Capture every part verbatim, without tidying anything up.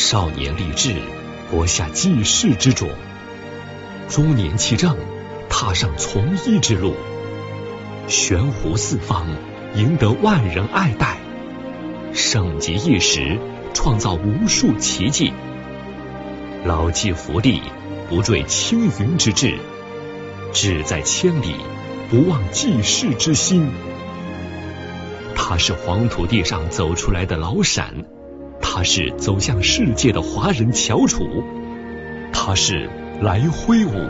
少年立志，播下济世之种；中年气正，踏上从医之路。悬壶四方，赢得万人爱戴；盛极一时，创造无数奇迹。牢记福地，不坠青云之志；志在千里，不忘济世之心。他是黄土地上走出来的老陕，他是走向世界的华人翘楚，他是来挥舞。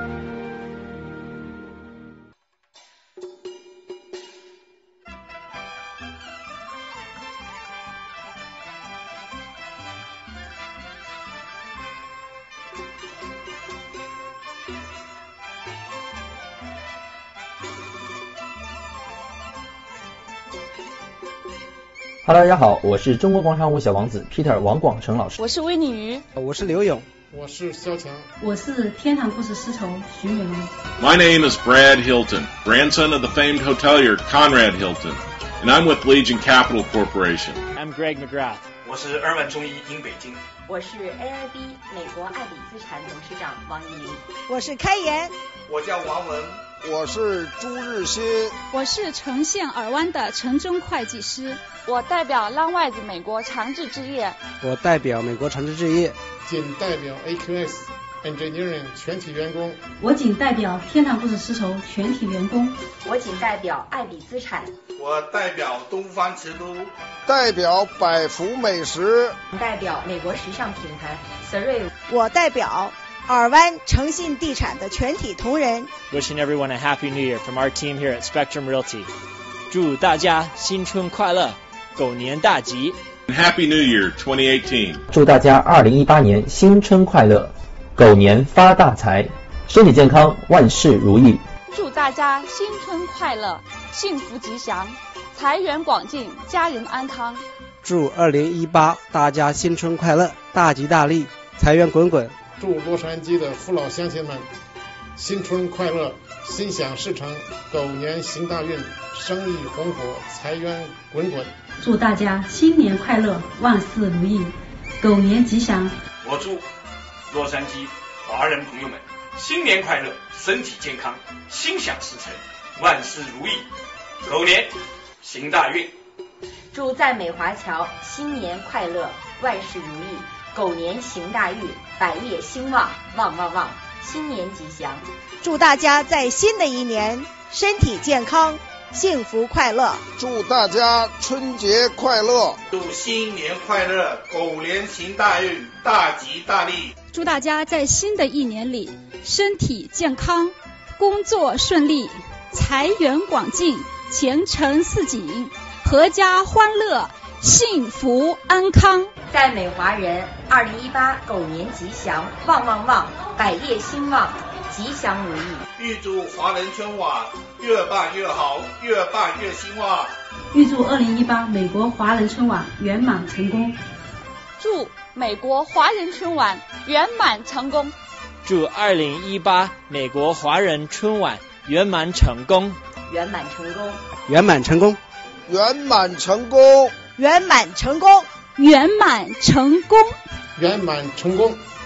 Hello， 大家好，我是中国广场舞小王子 Peter 王广成老师。 我是威尼鱼。 我是刘勇。 我是肖强。 我是天堂故事丝绸徐美龙。 My name is Brad Hilton, grandson of the famed hotelier Conrad Hilton, and I'm with Legion Capital Corporation. I'm Greg McGrath. 我是二万中医丁北京。 我是 A I B 美国爱理资产董事长王怡林。 我是开言。 我叫王文。 我是朱日新。 我是城县尔湾的城中会计师。 我代表浪外子美国长治置业。 我代表美国长治置业。 仅代表 A Q S Engineering 全体员工。 我仅代表天堂故事丝绸全体员工。 我仅代表爱理资产。 我代表东方瓷都。 代表百福美食。 代表美国时尚品牌 Surrey。 我代表尔湾诚信地产的全体同仁。 Wishing everyone a happy new year from our team here at Spectrum Realty. 祝大家新春快乐，狗年大吉。 Happy New Year twenty eighteen. 祝大家二零一八年新春快乐，狗年发大财，身体健康，万事如意。 祝大家新春快乐，幸福吉祥，财源广进，家人安康。 祝二零一八大家新春快乐，大吉大利，财源滚滚。 祝洛杉矶的父老乡亲们新春快乐，心想事成，狗年行大运，生意红火，财源滚滚。 祝大家新年快乐，万事如意，狗年吉祥。 我祝洛杉矶华人朋友们新年快乐，身体健康，心想事成，万事如意，狗年行大运。 祝在美华侨新年快乐，万事如意，狗年行大运，百业兴旺，旺旺旺，新年吉祥。 祝大家在新的一年身体健康，幸福快乐。 祝大家春节快乐。 祝新年快乐，狗年行大运，大吉大利。 祝大家在新的一年里身体健康，工作顺利，财源广进，前程似锦，阖家欢乐，幸福安康。 在美华人二零一八狗年吉祥，旺旺旺，百业兴旺，吉祥如意。 预祝华人春晚越办越好，越办越兴旺。 预祝二零一八美国华人春晚圆满成功。 祝美国华人春晚圆满成功。 祝二零一八美国华人春晚圆满成功。 圆满成功。 圆满成功。 圆满成功。 圆满成功。 圆满成功。 圆满成功。